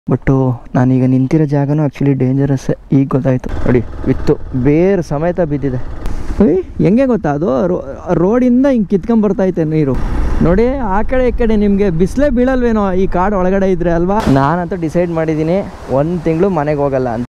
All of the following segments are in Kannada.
ಬಟ್ಟು ನಾನೀಗ ನಿಂತಿರೋ ಜಾಗನೂ ಆ್ಯಕ್ಚುಲಿ ಡೇಂಜರಸ್ಸೇ. ಈಗ ಗೊತ್ತಾಯಿತು ನೋಡಿ, ವಿತ್ತು ಬೇರು ಸಮೇತ ಬಿದ್ದಿದೆ. ಹೆಂಗೆ ಗೊತ್ತಾ, ಅದು ರೋಡಿಂದ ಹಿಂಗೆ ಕಿತ್ಕೊಂಬರ್ತೈತೆ ನೀರು ನೋಡಿ. ಆ ಕಡೆ ಈ ಕಡೆ ನಿಮಗೆ ಬಿಸಿಲೇ ಬೀಳಲ್ವೇನೋ ಈ ಕಾಡು ಒಳಗಡೆ ಇದ್ರೆ ಅಲ್ವಾ. ನಾನಂತೂ ಡಿಸೈಡ್ ಮಾಡಿದ್ದೀನಿ 1 ತಿಂಗಳು ಮನೆಗೆ ಹೋಗಲ್ಲ ಅಂತ.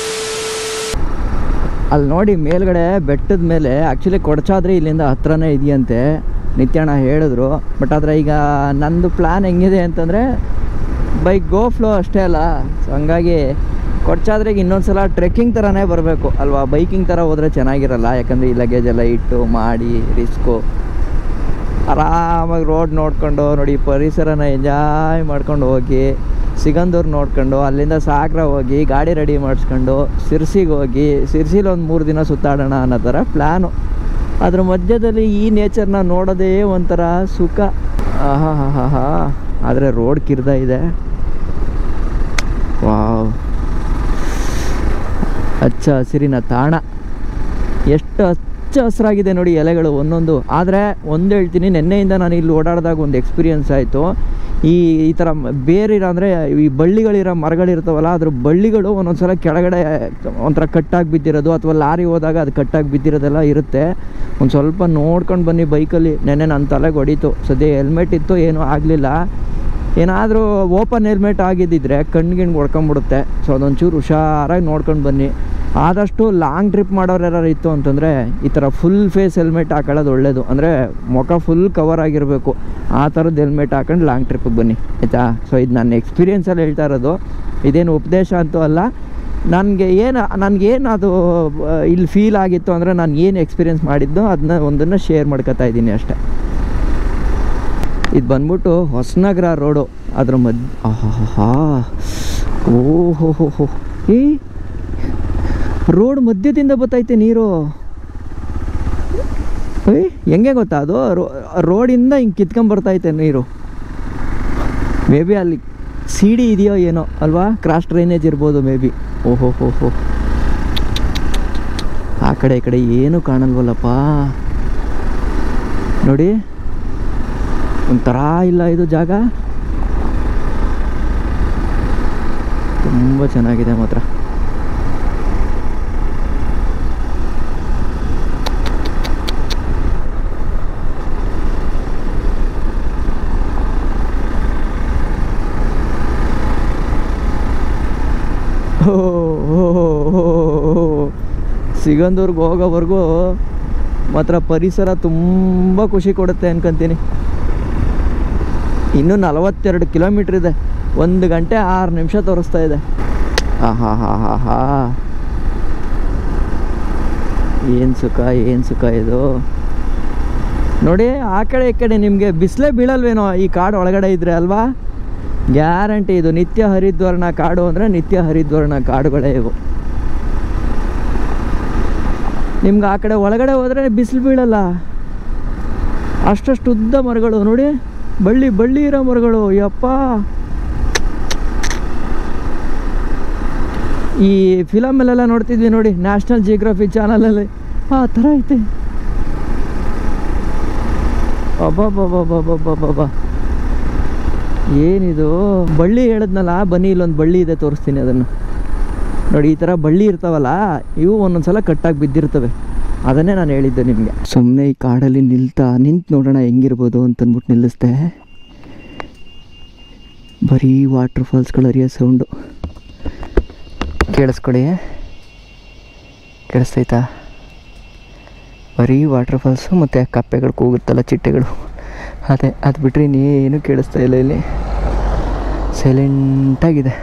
ಅಲ್ಲಿ ನೋಡಿ ಮೇಲ್ಗಡೆ ಬೆಟ್ಟದ ಮೇಲೆ ಆ್ಯಕ್ಚುಲಿ ಕೊಡಚಾದ್ರಿ ಇಲ್ಲಿಂದ ಹತ್ರನೇ ಇದೆಯಂತೆ, ನಿತ್ಯಣ್ಣ ಹೇಳಿದ್ರು. ಬಟ್ ಆದರೆ ಈಗ ನಂದು ಪ್ಲ್ಯಾನ್ ಹೆಂಗಿದೆ ಅಂತಂದರೆ ಬೈ ಗೋ ಫ್ಲೋ ಅಷ್ಟೇ ಅಲ್ಲ. ಸೊ ಹಂಗಾಗಿ ಕೊಡಚಾದ್ರಿಗೆ ಇನ್ನೊಂದು ಸಲ ಟ್ರೆಕ್ಕಿಂಗ್ ಥರನೇ ಬರಬೇಕು ಅಲ್ವಾ. ಬೈಕಿಂಗ್ ಥರ ಹೋದರೆ ಚೆನ್ನಾಗಿರಲ್ಲ, ಯಾಕಂದರೆ ಈ ಲಗೇಜ್ ಎಲ್ಲ ಇಟ್ಟು ಮಾಡಿ ರಿಸ್ಕು. ಆರಾಮಾಗಿ ರೋಡ್ ನೋಡ್ಕೊಂಡು ನೋಡಿ, ಪರಿಸರನ ಎಂಜಾಯ್ ಮಾಡ್ಕೊಂಡು ಹೋಗಿ, ಸಿಗಂದೂರು ನೋಡ್ಕೊಂಡು ಅಲ್ಲಿಂದ ಸಾಗರ ಹೋಗಿ ಗಾಡಿ ರೆಡಿ ಮಾಡಿಸ್ಕೊಂಡು ಸಿರ್ಸಿಗೆ ಹೋಗಿ ಸಿರ್ಸಿಲಿ ಒಂದು 3 ದಿನ ಸುತ್ತಾಡೋಣ ಅನ್ನೋ ಥರ ಪ್ಲ್ಯಾನು. ಅದ್ರ ಮಧ್ಯದಲ್ಲಿ ಈ ನೇಚರ್ನ ನೋಡೋದೇ ಒಂಥರ ಸುಖ. ಆಹಾ ಹಾ ಹಾ ಹಾ. ಆದರೆ ರೋಡ್ ಕಿರ್ದ ಇದೆ. ವಾವ್, ಹಚ್ಚ ಹಸಿರಿನ ತಾಣ, ಎಷ್ಟು ಹಚ್ಚ ಹಸಿರಾಗಿದೆ ನೋಡಿ ಎಲೆಗಳು ಒಂದೊಂದು. ಆದರೆ ಒಂದು ಹೇಳ್ತೀನಿ, ನೆನ್ನೆಯಿಂದ ನಾನು ಇಲ್ಲಿ ಓಡಾಡಿದಾಗ ಒಂದು ಎಕ್ಸ್ಪೀರಿಯನ್ಸ್ ಆಯಿತು. ಈ ಥರ ಬೇರಿರೋ ಅಂದರೆ ಈ ಬಳ್ಳಿಗಳಿರೋ ಮರಗಳಿರ್ತಾವಲ್ಲ, ಅದ್ರ ಬಳ್ಳಿಗಳು ಒಂದೊಂದು ಸಲ ಕೆಳಗಡೆ ಒಂಥರ ಕಟ್ಟಾಗಿ ಬಿದ್ದಿರೋದು, ಅಥವಾ ಲಾರಿ ಹೋದಾಗ ಅದು ಕಟ್ಟಾಗಿ ಬಿದ್ದಿರೋದೆಲ್ಲ ಇರುತ್ತೆ. ಒಂದು ಸ್ವಲ್ಪ ನೋಡ್ಕೊಂಡು ಬನ್ನಿ ಬೈಕಲ್ಲಿ. ನೆನ್ನೆ ನನ್ನ ತಲೆಗೆ ಹೊಡೀತು. ಸದ್ಯ ಹೆಲ್ಮೆಟ್ ಇತ್ತು, ಏನೂ ಆಗಲಿಲ್ಲ. ಏನಾದರೂ ಓಪನ್ ಹೆಲ್ಮೆಟ್ ಆಗಿದ್ದಿದ್ರೆ ಕಣ್ಗಿಣ್ಗೆ ಹೊಡ್ಕೊಂಬಿಡುತ್ತೆ. ಸೊ ಅದೊಂಚೂರು ಹುಷಾರಾಗಿ ನೋಡ್ಕೊಂಡು ಬನ್ನಿ. ಆದಷ್ಟು ಲಾಂಗ್ ಟ್ರಿಪ್ ಮಾಡೋರು ಯಾರು ಇತ್ತು ಅಂತಂದರೆ ಈ ಥರ ಫುಲ್ ಫೇಸ್ ಹೆಲ್ಮೆಟ್ ಹಾಕೊಳ್ಳೋದು ಒಳ್ಳೆಯದು. ಅಂದರೆ ಮುಖ ಫುಲ್ ಕವರ್ ಆಗಿರಬೇಕು, ಆ ಥರದ್ದು ಹೆಲ್ಮೆಟ್ ಹಾಕೊಂಡು ಲಾಂಗ್ ಟ್ರಿಪ್ಪಿಗೆ ಬನ್ನಿ, ಆಯಿತಾ. ಸೊ ಇದು ನನ್ನ ಎಕ್ಸ್ಪೀರಿಯೆನ್ಸಲ್ಲಿ ಹೇಳ್ತಾ ಇರೋದು, ಇದೇನು ಉಪದೇಶ ಅಂತೂ ಅಲ್ಲ. ನನಗೇನು ಅದು ಇಲ್ಲಿ ಫೀಲ್ ಆಗಿತ್ತು ಅಂದರೆ ನಾನು ಏನು ಎಕ್ಸ್ಪೀರಿಯೆನ್ಸ್ ಮಾಡಿದ್ದು ಅದನ್ನ ಒಂದನ್ನು ಶೇರ್ ಮಾಡ್ಕೊತಾ ಇದ್ದೀನಿ ಅಷ್ಟೆ. ಇದು ಬಂದ್ಬಿಟ್ಟು ಹೊಸನಗರ ರೋಡು, ಅದ್ರ ಆಹಾ ಓಹೋ ಹೋ ಹೋ. ಈ ರೋಡ್ ಮಧ್ಯದಿಂದ ಬತ್ತೈತೆ ನೀರು. ಹೆಂಗೆ ಗೊತ್ತಾ, ಅದು ರೋಡಿಂದ ಹಿಂಗೆ ಕಿತ್ಕೊಂಬರ್ತೈತೆ ನೀರು. ಮೇ ಬಿ ಅಲ್ಲಿ ಸಿಡಿ ಇದೆಯೋ ಏನೋ ಅಲ್ವಾ, ಕ್ರಾಸ್ ಡ್ರೈನೇಜ್ ಇರ್ಬೋದು ಮೇ ಬಿ. ಓಹೋ ಹೋ ಹೋ. ಆ ಕಡೆ ಈ ಕಡೆ ಏನೂ ಕಾಣಲ್ವಲ್ಲಪ್ಪ ನೋಡಿ. ಒಂಥರ ಇಲ್ಲ ಇದು ಜಾಗ, ತುಂಬ ಚೆನ್ನಾಗಿದೆ ಮಾತ್ರ. ಸಿಗಂದೂರ್ಗೆ ಹೋಗೋವರೆಗೂ ಮಾತ್ರ ಪರಿಸರ ತುಂಬ ಖುಷಿ ಕೊಡುತ್ತೆ ಅನ್ಕೊಂತೀನಿ. ಇನ್ನೂ 42 ಕಿಲೋಮೀಟ್ರ್ ಇದೆ, 1 ಗಂಟೆ 6 ನಿಮಿಷ ತೋರಿಸ್ತಾ ಇದೆ. ಆಹಾ ಹಾ ಹಾ ಹಾ, ಏನು ಸುಖ, ಏನು ಸುಖ ಇದು ನೋಡಿ. ಆ ಕಡೆ ಈ ಕಡೆ ನಿಮಗೆ ಬಿಸಿಲೇ ಬೀಳಲ್ವೇನೋ ಈ ಕಾಡು ಒಳಗಡೆ ಇದ್ರೆ ಅಲ್ವಾ. ಗ್ಯಾರಂಟಿ ಇದು ನಿತ್ಯ ಹರಿದ್ವರ್ಣ ಕಾಡು ಅಂದರೆ ನಿತ್ಯ ಹರಿದ್ವರ್ಣ ಕಾಡುಗಳೇ ಇವು. ನಿಮ್ಗೆ ಆ ಕಡೆ ಒಳಗಡೆ ಹೋದರೆ ಬಿಸಿಲು ಬೀಳಲ್ಲ, ಅಷ್ಟಷ್ಟು ಉದ್ದ ಮರಗಳು ನೋಡಿ, ಬಳ್ಳಿ ಇರೋ ಮರಗಳು. ಯಪ್ಪ, ಈ ಫಿಲಮಲ್ಲೆಲ್ಲ ನೋಡ್ತಿದ್ವಿ ನೋಡಿ, ನ್ಯಾಷನಲ್ ಜಿಯೋಗ್ರಫಿ ಚಾನಲಲ್ಲಿ, ಆ ಥರ ಐತೆ. ಅಬ್ಬಬ್ಬಬ್ಬಬ್ಬಬ್ಬಬ್ಬ, ಏನಿದು ಬಳ್ಳಿ ಹೇಳಿದ್ನಲ್ಲ. ಬನ್ನಿ, ಇಲ್ಲೊಂದು ಬಳ್ಳಿ ಇದೆ, ತೋರಿಸ್ತೀನಿ ಅದನ್ನು ನೋಡಿ. ಈ ಥರ ಬಳ್ಳಿ ಇರ್ತಾವಲ್ಲ, ಇವು ಒಂದೊಂದು ಸಲ ಕಟ್ಟಾಗಿ ಬಿದ್ದಿರ್ತವೆ. ಅದನ್ನೇ ನಾನು ಹೇಳಿದ್ದೆ ನಿಮಗೆ. ಸುಮ್ಮನೆ ಈ ಕಾಡಲ್ಲಿ ನಿಂತು ನೋಡೋಣ ಹೆಂಗಿರ್ಬೋದು ಅಂತಂದ್ಬಿಟ್ಟು ನಿಲ್ಲಿಸ್ದೆ. ಬರೀ ವಾಟರ್ ಫಾಲ್ಸ್ಗಳು ಹರಿಯೋ ಸೌಂಡು ಕೇಳಿಸ್ಕೊಳ್ಳಿ, ಕೇಳಿಸ್ತೈತಾ? ಬರೀ ವಾಟರ್ ಫಾಲ್ಸು ಮತ್ತು ಕಪ್ಪೆಗಳು ಕೂಗುತ್ತಲ್ಲ, ಚಿಟ್ಟೆಗಳು, ಅದು ಬಿಟ್ಟರೆ ಇನ್ನೇನು ಕೇಳಿಸ್ತಾ ಇಲ್ಲ. ಇಲ್ಲಿ ಸೈಲೆಂಟಾಗಿದೆ.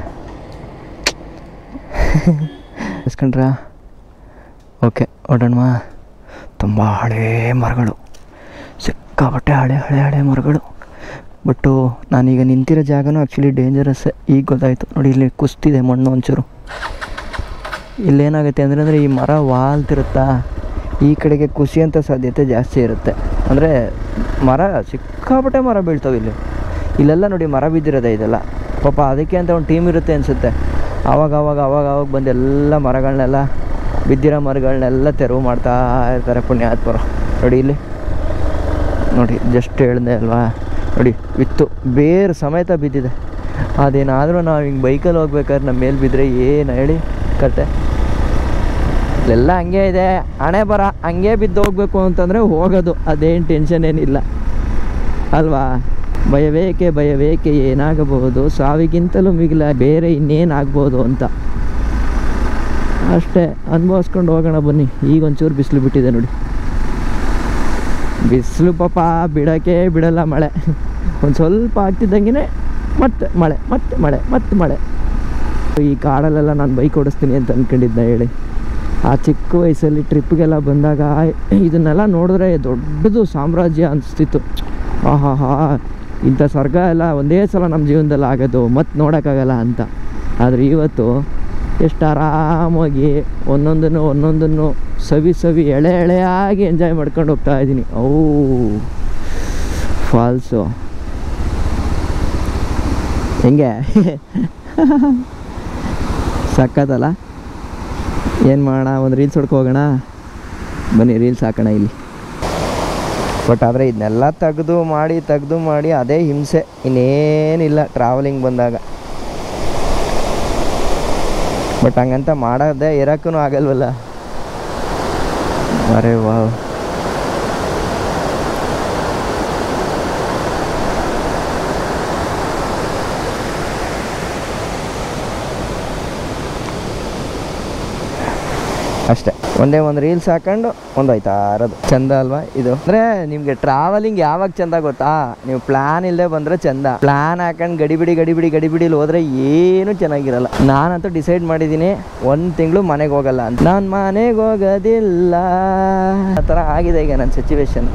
ಇಸ್ಕೊಂಡ್ರಾ? ಓಕೆ, ಹೊರಡೋಣವಾ? ತುಂಬ ಹಳೇ ಮರಗಳು, ಸಿಕ್ಕಾಪಟ್ಟೆ ಹಳೆ ಮರಗಳು. ಬಟ್ಟು ನಾನೀಗ ನಿಂತಿರೋ ಜಾಗನೂ ಆ್ಯಕ್ಚುಲಿ ಡೇಂಜರಸ್ಸೇ. ಈಗ ಗೊತ್ತಾಯಿತು ನೋಡಿ, ಇಲ್ಲಿ ಕುಸ್ತಿದೆ ಮಣ್ಣು ಒಂಚೂರು. ಇಲ್ಲೇನಾಗುತ್ತೆ ಅಂದರೆ ಈ ಮರ ವಾಲ್ತಿರುತ್ತಾ, ಈ ಕಡೆಗೆ ಕುಸಿಯೋಂಥ ಸಾಧ್ಯತೆ ಜಾಸ್ತಿ ಇರುತ್ತೆ. ಅಂದರೆ ಸಿಕ್ಕಾಪಟ್ಟೆ ಮರ ಬೀಳ್ತಾವೆ ಇಲ್ಲೆಲ್ಲ ನೋಡಿ, ಮರ ಬಿದ್ದಿರೋದೆ ಇದೆಲ್ಲ. ಪಾಪ ಅದಕ್ಕೆ ಅಂತ ಒಂದು ಟೀಮ್ ಇರುತ್ತೆ ಅನಿಸುತ್ತೆ. ಆವಾಗ ಬಂದು ಎಲ್ಲ ಮರಗಳನ್ನೆಲ್ಲ, ಬಿದ್ದಿರೋ ಮರಗಳನ್ನೆಲ್ಲ ತೆರವು ಮಾಡ್ತಾ ಇರ್ತಾರೆ ಪುಣ್ಯಾತ್ಮರು. ನೋಡಿ ಇಲ್ಲಿ ನೋಡಿ, ಜಸ್ಟ್ ಹೇಳಿದೆ ಅಲ್ವಾ, ನೋಡಿ ವಿತ್ತು ಬೇರು ಸಮೇತ ಬಿದ್ದಿದೆ. ಅದೇನಾದರೂ ನಾವು ಹಿಂಗೆ ಬೈಕಲ್ಲಿ ಹೋಗ್ಬೇಕಾದ್ರೆ ನಮ್ಮ ಮೇಲೆ ಬಿದ್ದರೆ ಏನು ಹೇಳಿ ಕತೆ. ಎಲ್ಲ ಹಂಗೆ ಇದೆ, ಹಣೆ ಬರ ಹಂಗೆ ಬಿದ್ದು ಹೋಗ್ಬೇಕು ಅಂತಂದರೆ ಹೋಗೋದು, ಅದೇನು ಟೆನ್ಷನ್ ಏನಿಲ್ಲ ಅಲ್ವಾ. ಭಯವೇಕೆ ಏನಾಗಬಹುದು, ಸಾವಿಗಿಂತಲೂ ಮಿಗಿಲ ಬೇರೆ ಇನ್ನೇನಾಗ್ಬೋದು ಅಂತ ಅಷ್ಟೇ ಅನುಭವಿಸ್ಕೊಂಡು ಹೋಗೋಣ ಬನ್ನಿ. ಈಗ ಒಂಚೂರು ಬಿಸಿಲು ಬಿಟ್ಟಿದೆ ನೋಡಿ, ಬಿಸಿಲು ಪಾಪ ಬಿಡೋಕ್ಕೆ ಬಿಡಲ್ಲ. ಮಳೆ ಒಂದು ಸ್ವಲ್ಪ ಆಗ್ತಿದ್ದಂಗೆ ಮತ್ತೆ ಮಳೆ. ಈ ಕಾಡಲ್ಲೆಲ್ಲ ನಾನು ಬೈಕ್ ಓಡಿಸ್ತೀನಿ ಅಂತ ಅಂದ್ಕೊಂಡಿದ್ದೆ ಹೇಳಿ. ಆ ಚಿಕ್ಕ ವಯಸ್ಸಲ್ಲಿ ಟ್ರಿಪ್ಗೆಲ್ಲ ಬಂದಾಗ ಇದನ್ನೆಲ್ಲ ನೋಡಿದ್ರೆ ದೊಡ್ಡದು ಸಾಮ್ರಾಜ್ಯ ಅನಿಸ್ತಿತ್ತು. ಆಹಾ, ಇಂಥ ಸ್ವರ್ಗ ಎಲ್ಲ ಒಂದೇ ಸಲ ನಮ್ಮ ಜೀವನದಲ್ಲಿ ಆಗೋದು, ಮತ್ತೆ ನೋಡೋಕ್ಕಾಗಲ್ಲ ಅಂತ. ಆದರೆ ಇವತ್ತು ಎಷ್ಟು ಆರಾಮಾಗಿ ಒಂದೊಂದನ್ನು ಸವಿ ಎಳೆಯಾಗಿ ಎಂಜಾಯ್ ಮಾಡ್ಕೊಂಡು ಹೋಗ್ತಾ ಇದ್ದೀನಿ. ಫಾಲ್ಸು ಹೆಂಗೆ ಸಕ್ಕತ್ತಲ್ಲ. ಏನು ಮಾಡೋಣ, ಒಂದು ರೀಲ್ಸ್ ಹೊಡ್ಕೊ ಹೋಗೋಣ ಬನ್ನಿ, ರೀಲ್ಸ್ ಹಾಕೋಣ ಇಲ್ಲಿ. ಬಟ್ ಆದರೆ ಇದನ್ನೆಲ್ಲ ತೆಗೆದು ಮಾಡಿ ಅದೇ ಹಿಂಸೆ, ಇನ್ನೇನಿಲ್ಲ ಟ್ರಾವೆಲಿಂಗ್ ಬಂದಾಗ. ಬಟ್ ಹಂಗಂತ ಮಾಡೋದೇ ಇರೋಕ್ಕೂ ಆಗಲ್ವಲ್ಲ. ಅರೆ ವಾವ್, ಅಷ್ಟೇ. ಒಂದೇ ಒಂದು ರೀಲ್ಸ್ ಹಾಕೊಂಡು ಹೋಯ್ತಾ ಇರೋದು. ಚಂದ ಅಲ್ವಾ ಇದು? ಅಂದರೆ ನಿಮಗೆ ಟ್ರಾವೆಲಿಂಗ್ ಯಾವಾಗ ಚಂದ ಗೊತ್ತಾ, ನೀವು ಪ್ಲ್ಯಾನ್ ಇಲ್ಲದೆ ಬಂದರೆ ಚಂದ. ಪ್ಲ್ಯಾನ್ ಹಾಕೊಂಡು ಗಡಿಬಿಡಿಲಿ ಹೋದರೆ ಏನೂ ಚೆನ್ನಾಗಿರಲ್ಲ. ನಾನಂತೂ ಡಿಸೈಡ್ ಮಾಡಿದ್ದೀನಿ, 1 ತಿಂಗಳು ಮನೆಗೆ ಹೋಗಲ್ಲ ಅಂತ. ನಾನು ಮನೆಗೆ ಹೋಗೋದಿಲ್ಲ ಆ ಥರ ಆಗಿದೆ ಈಗ ನನ್ನ ಸಿಚುವೇಶನ್.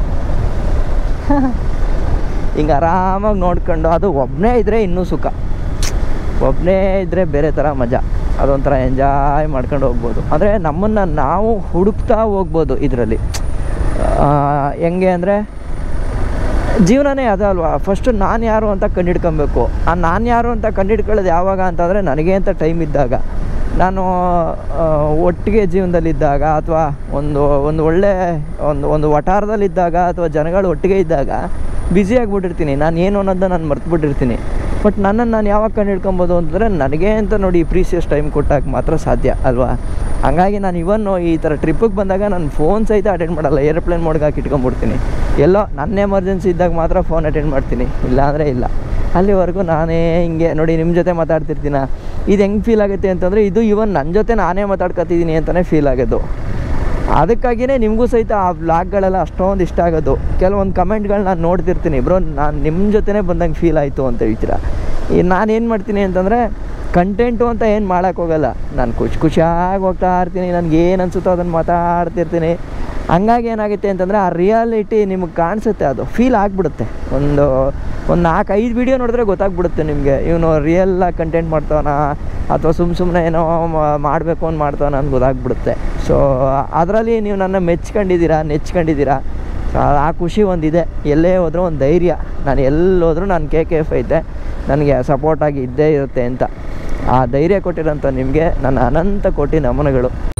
ಹಿಂಗೆ ಆರಾಮಾಗಿ ನೋಡ್ಕೊಂಡು, ಅದು ಒಬ್ಬನೇ ಇದ್ದರೆ ಇನ್ನೂ ಸುಖ. ಒಬ್ಬನೇ ಇದ್ದರೆ ಬೇರೆ ಥರ ಮಜಾ, ಅದೊಂಥರ ಎಂಜಾಯ್ ಮಾಡ್ಕೊಂಡು ಹೋಗ್ಬೋದು. ಅಂದರೆ ನಮ್ಮನ್ನು ನಾವು ಹುಡುಕ್ತಾ ಹೋಗ್ಬೋದು ಇದರಲ್ಲಿ. ಹೆಂಗೆ ಅಂದರೆ ಜೀವನನೇ ಅದಲ್ವಾ, ಫಸ್ಟು ನಾನು ಯಾರು ಅಂತ ಕಂಡುಹಿಡ್ಕೊಬೇಕು. ನಾನು ಯಾರು ಅಂತ ಕಂಡುಹಿಡ್ಕೊಳ್ಳೋದು ಯಾವಾಗ ಅಂತಂದರೆ ನನಗೆ ಅಂತ ಟೈಮ್ ಇದ್ದಾಗ, ನಾನು ಒಟ್ಟಿಗೆ ಜೀವನದಲ್ಲಿದ್ದಾಗ, ಅಥವಾ ಒಂದು ಒಳ್ಳೆ ಒಂದು ವಠಾರದಲ್ಲಿದ್ದಾಗ, ಅಥವಾ ಜನಗಳು ಒಟ್ಟಿಗೆ ಇದ್ದಾಗ ಬ್ಯುಸಿಯಾಗಿಬಿಟ್ಟಿರ್ತೀನಿ. ನಾನು ಏನು ಅನ್ನೋದನ್ನ ನಾನು ಮರ್ತುಬಿಟ್ಟಿರ್ತೀನಿ. ಬಟ್ ನನ್ನನ್ನು ನಾನು ಯಾವಾಗ ಕಂಡುಹಿಡ್ಕೊಬೋದು ಅಂತಂದರೆ ನನಗೆ ಅಂತ ನೋಡಿ ಪ್ರೀಸಿಯಸ್ ಟೈಮ್ ಕೊಟ್ಟಾಗ ಮಾತ್ರ ಸಾಧ್ಯ ಅಲ್ವಾ. ಹಂಗಾಗಿ ನಾನು ಈ ಥರ ಟ್ರಿಪ್ಪಿಗೆ ಬಂದಾಗ ನಾನು ಫೋನ್ ಸಹಿತ ಅಟೆಂಡ್ ಮಾಡಲ್ಲ, ಏರೋಪ್ಲೇನ್ ಮೋಡ್ಗೆ ಹಾಕಿ ಇಟ್ಕೊಂಡ್ಬಿಡ್ತೀನಿ. ಎಲ್ಲೋ ನನ್ನ ಎಮರ್ಜೆನ್ಸಿ ಇದ್ದಾಗ ಮಾತ್ರ ಫೋನ್ ಅಟೆಂಡ್ ಮಾಡ್ತೀನಿ, ಇಲ್ಲಾಂದರೆ ಇಲ್ಲ. ಅಲ್ಲಿವರೆಗೂ ನಾನೇ ಹಿಂಗೆ ನೋಡಿ ನಿಮ್ಮ ಜೊತೆ ಮಾತಾಡ್ತಿರ್ತೀನ. ಇದು ಹೆಂಗೆ ಫೀಲ್ ಆಗುತ್ತೆ ಅಂತಂದರೆ, ಇದು ನನ್ನ ಜೊತೆ ನಾನೇ ಮಾತಾಡ್ಕೊತಿದ್ದೀನಿ ಅಂತಲೇ ಫೀಲ್ ಆಗೋದು. ಅದಕ್ಕಾಗಿಯೇ ನಿಮಗೂ ಸಹಿತ ಆ ವ್ಲಾಗ್ಗಳೆಲ್ಲ ಅಷ್ಟೊಂದು ಇಷ್ಟ ಆಗೋದು. ಕೆಲವೊಂದು ಕಮೆಂಟ್ಗಳು ನಾನು ನೋಡ್ತಿರ್ತೀನಿ, ಬ್ರೋ ನಾನು ನಿಮ್ಮ ಜೊತೆನೇ ಬಂದಂಗೆ ಫೀಲ್ ಆಯಿತು ಅಂತ ಹೇಳ್ತೀರಾ. ನಾನೇನು ಮಾಡ್ತೀನಿ ಅಂತಂದರೆ, ಕಂಟೆಂಟು ಅಂತ ಏನು ಮಾಡೋಕ್ಕೋಗಲ್ಲ, ನಾನು ಖುಷಿಯಾಗಿ ಹೋಗ್ತಾ ಇರ್ತೀನಿ. ನನಗೇನು ಅನಿಸುತ್ತೋ ಅದನ್ನು ಮಾತಾಡ್ತಿರ್ತೀನಿ. ಹಂಗಾಗಿ ಏನಾಗುತ್ತೆ ಅಂತಂದರೆ, ಆ ರಿಯಾಲಿಟಿ ನಿಮಗೆ ಕಾಣಿಸುತ್ತೆ, ಅದು ಫೀಲ್ ಆಗಿಬಿಡುತ್ತೆ. ಒಂದು 4-5 ವೀಡಿಯೋ ನೋಡಿದ್ರೆ ಗೊತ್ತಾಗ್ಬಿಡುತ್ತೆ ನಿಮಗೆ, ಇವನು ರಿಯಲ್ಲಾಗಿ ಕಂಟೆಂಟ್ ಮಾಡ್ತಾವನ ಅಥವಾ ಸುಮ್ಮನೆ ಏನೋ ಮಾಡಬೇಕು ಅಂತ ಮಾಡ್ತಾವನ ಅಂತ ಗೊತ್ತಾಗ್ಬಿಡುತ್ತೆ. ಸೊ ಅದರಲ್ಲಿ ನೀವು ನನ್ನ ನೆಚ್ಕೊಂಡಿದ್ದೀರಾ. ಆ ಖುಷಿ ಒಂದಿದೆ. ಎಲ್ಲೇ ಹೋದರೂ ಒಂದು ಧೈರ್ಯ, ನಾನು ಎಲ್ಲೋದ್ರೂ ನಾನು KKF ಐತೆ, ನನಗೆ ಸಪೋರ್ಟಾಗಿ ಇದ್ದೇ ಇರುತ್ತೆ ಅಂತ. ಆ ಧೈರ್ಯ ಕೊಟ್ಟಿರೋಂಥ ನಿಮಗೆ ನನ್ನ ಅನಂತ ಕೋಟಿ ನಮನಗಳು.